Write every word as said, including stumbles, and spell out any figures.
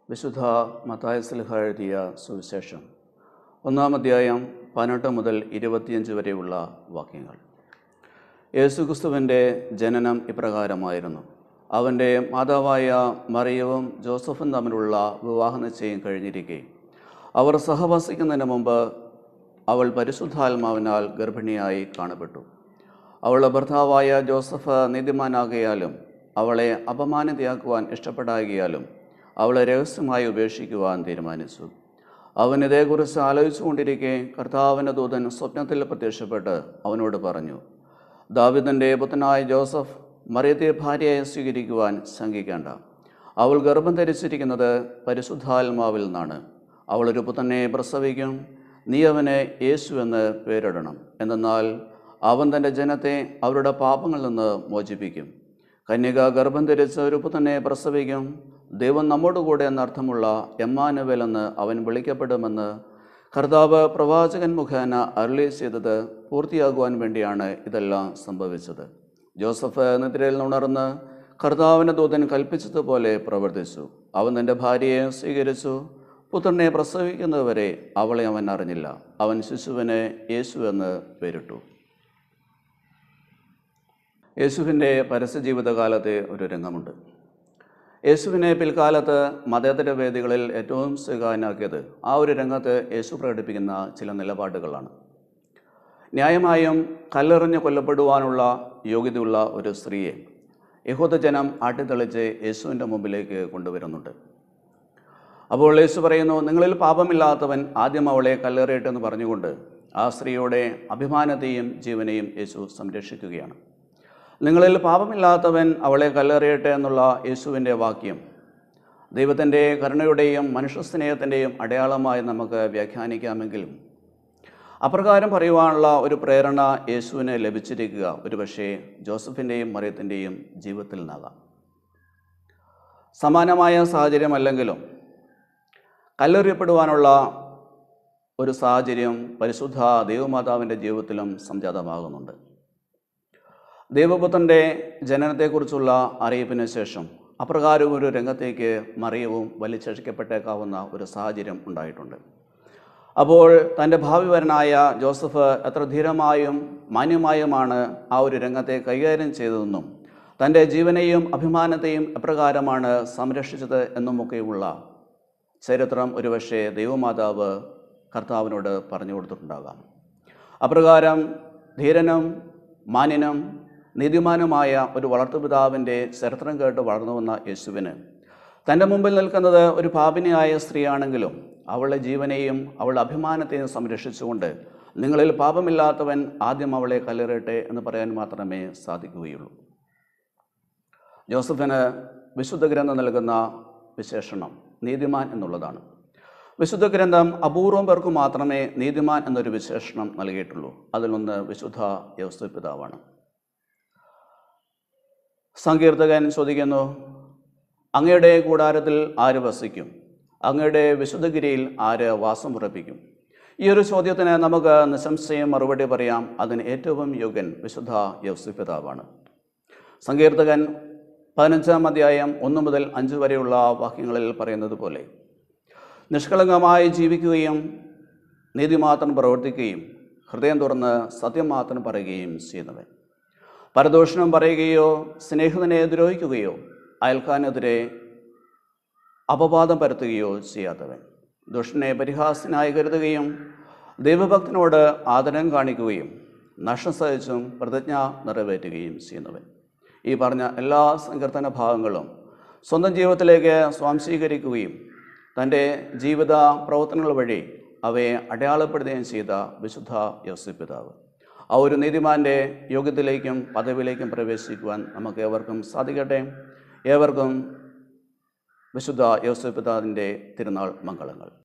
വിശുദ്ധ മത്തായി ശ്ലീഹ എഴുതിയ സുവിശേഷം ഒന്നാം അധ്യായം പതിനെട്ട് മുതൽ ഇരുപത്തിയഞ്ച് വരെയുള്ള വാക്യങ്ങൾ. യേശുക്രിസ്തുവിൻ്റെ ജനനം ഇപ്രകാരമായിരുന്നു. അവൻ്റെ മാതാവായ മറിയവും ജോസഫും തമ്മിലുള്ള വിവാഹ നിശ്ചയം കഴിഞ്ഞിരിക്കെ അവർ സഹവസിക്കുന്നതിന് മുമ്പ് അവൾ പരിശുദ്ധാത്മാവിനാൽ ഗർഭിണിയായി കാണപ്പെട്ടു. അവളുടെ ഭർത്താവായ ജോസഫ് നീതിമാനാകയാലും അവളെ അപമാനിതയാക്കുവാൻ ഇഷ്ടപ്പെടാകിയാലും അവളെ രഹസ്യമായി ഉപേക്ഷിക്കുവാൻ തീരുമാനിച്ചു. അവൻ ഇതേക്കുറിച്ച് ആലോചിച്ചുകൊണ്ടിരിക്കെ കർത്താവിൻ്റെ ദൂതൻ സ്വപ്നത്തിൽ പ്രത്യക്ഷപ്പെട്ട് അവനോട് പറഞ്ഞു, ദാവീദിൻ്റെ പുത്രനായ ജോസഫ്, മറിയത്തെ ഭാര്യയായി സ്വീകരിക്കുവാൻ ശങ്കിക്കേണ്ട. അവൾ ഗർഭം ധരിച്ചിരിക്കുന്നത് പരിശുദ്ധാത്മാവിൽ നിന്നാണ്. അവളൊരു പുത്രനെ പ്രസവിക്കും. നീ അവന് യേശു എന്ന് പേരിടണം. എന്തെന്നാൽ അവൻ തൻ്റെ ജനത്തെ അവരുടെ പാപങ്ങളിൽ നിന്ന് മോചിപ്പിക്കും. കന്യക ഗർഭം ധരിച്ച് ഒരു പുത്രനെ പ്രസവിക്കും. ദൈവം നമ്മോടുകൂടെ എന്നർത്ഥമുള്ള എമ്മാനുവേൽ എന്ന് അവൻ വിളിക്കപ്പെടുമെന്ന് കർത്താവ് പ്രവാചകൻ മുഖേന അരുളി ചെയ്തത് പൂർത്തിയാകുവാൻ വേണ്ടിയാണ് ഇതെല്ലാം സംഭവിച്ചത്. ജോസഫ് നിദ്രയിൽ ഉണർന്ന് കർത്താവിൻ്റെ ദൂതൻ കൽപ്പിച്ചതുപോലെ പ്രവർത്തിച്ചു. അവൻ തൻ്റെ ഭാര്യയെ സ്വീകരിച്ചു. പുത്രനെ പ്രസവിക്കുന്നതുവരെ അവളെ അവൻ അറിഞ്ഞില്ല. അവൻ ശിശുവിന് യേശു എന്ന് പേരിട്ടു. യേശുവിൻ്റെ പരസ്യ ജീവിതകാലത്തെ ഒരു രംഗമുണ്ട്. യേശുവിനെ പിൽക്കാലത്ത് മതേതര വേദികളിൽ ഏറ്റവും സ്വീകാര്യനാക്കിയത് ആ ഒരു രംഗത്ത് യേശു പ്രകടിപ്പിക്കുന്ന ചില നിലപാടുകളാണ്. ന്യായമായും കല്ലെറിഞ്ഞ് കൊല്ലപ്പെടുവാനുള്ള യോഗ്യതയുള്ള ഒരു സ്ത്രീയെ യഹൂദജനം ആട്ടിത്തെളിച്ച് യേശുവിൻ്റെ മുമ്പിലേക്ക് കൊണ്ടുവരുന്നുണ്ട്. അപ്പോൾ യേശു പറയുന്നു, നിങ്ങളിൽ പാപമില്ലാത്തവൻ ആദ്യം അവളെ കല്ലെറിയട്ടെന്ന് പറഞ്ഞുകൊണ്ട് ആ സ്ത്രീയുടെ അഭിമാനത്തെയും ജീവനെയും യേശു സംരക്ഷിക്കുകയാണ്. നിങ്ങളിൽ പാപമില്ലാത്തവൻ അവളെ കല്ലെറിയട്ടെ എന്നുള്ള യേശുവിൻ്റെ വാക്യം ദൈവത്തിൻ്റെ കരുണയുടെയും മനുഷ്യസ്നേഹത്തിൻ്റെയും അടയാളമായി നമുക്ക് വ്യാഖ്യാനിക്കാമെങ്കിലും അപ്രകാരം പറയുവാനുള്ള ഒരു പ്രേരണ യേശുവിന് ലഭിച്ചിരിക്കുക ഒരുപക്ഷേ ജോസഫിൻ്റെയും മറിയത്തിൻ്റെയും ജീവിതത്തിൽ നിന്നാകാം. സമാനമായ സാഹചര്യമല്ലെങ്കിലും കല്ലെറിയപ്പെടുവാനുള്ള ഒരു സാഹചര്യം പരിശുദ്ധ ദൈവമാതാവിൻ്റെ ജീവിതത്തിലും സംജാതമാകുന്നുണ്ട്. ദൈവപുത്രൻ്റെ ജനനത്തെക്കുറിച്ചുള്ള അറിയിപ്പിന് ശേഷം അപ്രകാരം ഒരു രംഗത്തേക്ക് മറിയവും വലിച്ചഴിക്കപ്പെട്ടേക്കാവുന്ന ഒരു സാഹചര്യം ഉണ്ടായിട്ടുണ്ട്. അപ്പോൾ തൻ്റെ ഭാവിവരനായ ജോസഫ് എത്ര ധീരമായും മാന്യമായുമാണ് ആ ഒരു രംഗത്തെ കൈകാര്യം ചെയ്തതെന്നും തൻ്റെ ജീവനെയും അഭിമാനത്തെയും എപ്രകാരമാണ് സംരക്ഷിച്ചത് എന്നുമൊക്കെയുള്ള ചരിത്രം ഒരുപക്ഷെ ദൈവമാതാവ് കർത്താവിനോട് പറഞ്ഞു കൊടുത്തിട്ടുണ്ടാകാം. അപ്രകാരം ധീരനും മാന്യനും നീതിമാനുമായ ഒരു വളർത്തുപിതാവിൻ്റെ ചരിത്രം കേട്ട് വളർന്നു വന്ന യേശുവിന് തൻ്റെ മുമ്പിൽ നിൽക്കുന്നത് ഒരു പാപിനിയായ സ്ത്രീയാണെങ്കിലും അവളുടെ ജീവനെയും അവളുടെ അഭിമാനത്തെയും സംരക്ഷിച്ചുകൊണ്ട് നിങ്ങളിൽ പാപമില്ലാത്തവൻ ആദ്യം അവളെ കല്ലെറിയട്ടെ എന്ന് പറയാൻ മാത്രമേ സാധിക്കുകയുള്ളൂ. ജോസഫിന് വിശുദ്ധ ഗ്രന്ഥം നൽകുന്ന വിശേഷണം നീതിമാൻ എന്നുള്ളതാണ്. വിശുദ്ധ ഗ്രന്ഥം അപൂർവം പേർക്ക് മാത്രമേ നീതിമാൻ എന്നൊരു വിശേഷണം നൽകിയിട്ടുള്ളൂ. അതിലൊന്ന് വിശുദ്ധ യോസേഫ് പിതാവാണ്. സങ്കീർത്തകൻ ചോദിക്കുന്നു, അങ്ങയുടെ കൂടാരത്തിൽ ആര് വസിക്കും? അങ്ങയുടെ വിശുദ്ധഗിരിയിൽ ആര് വാസം ഉറപ്പിക്കും? ഈ ഒരു ചോദ്യത്തിന് നമുക്ക് നിസ്സംശയം മറുപടി പറയാം. അതിന് ഏറ്റവും യോഗ്യൻ വിശുദ്ധ യോസേഫ് പിതാവാണ്. സങ്കീർത്തകൻ പതിനഞ്ചാം അധ്യായം ഒന്ന് മുതൽ അഞ്ച് വരെയുള്ള വാക്യങ്ങളിൽ പറയുന്നത് പോലെ നിഷ്കളങ്കമായി ജീവിക്കുകയും നീതി മാത്രം പ്രവർത്തിക്കുകയും ഹൃദയം തുറന്ന് സത്യം മാത്രം പറയുകയും ചെയ്യുന്നവൻ, പരദൂഷണം പറയുകയോ സ്നേഹിതനെ ദ്രോഹിക്കുകയോ അയൽക്കാരനെതിരെ അപവാദം പരത്തുകയോ ചെയ്യാത്തവൻ, ദുഷ്ടനെ പരിഹാസനായി കരുതുകയും ദൈവഭക്തനോട് ആദരം കാണിക്കുകയും നഷ്ടം സഹിച്ചും പ്രതിജ്ഞ നിറവേറ്റുകയും ചെയ്യുന്നവൻ. ഈ പറഞ്ഞ എല്ലാ സങ്കീർത്തന ഭാഗങ്ങളും സ്വന്തം ജീവിതത്തിലേക്ക് സ്വാംശീകരിക്കുകയും തൻ്റെ ജീവിത പ്രവർത്തനങ്ങൾ വഴി അവയെ അടയാളപ്പെടുത്തുകയും ചെയ്ത വിശുദ്ധ യോസേഫ് പിതാവ്. ആ ഒരു നീതിമാൻ്റെ യോഗ്യതയിലേക്കും പദവിയിലേക്കും പ്രവേശിക്കുവാൻ നമുക്ക് ഏവർക്കും സാധിക്കട്ടെ. ഏവർക്കും വിശുദ്ധ യോസേഫ് പിതാവിൻ്റെ തിരുനാൾ മംഗളങ്ങൾ.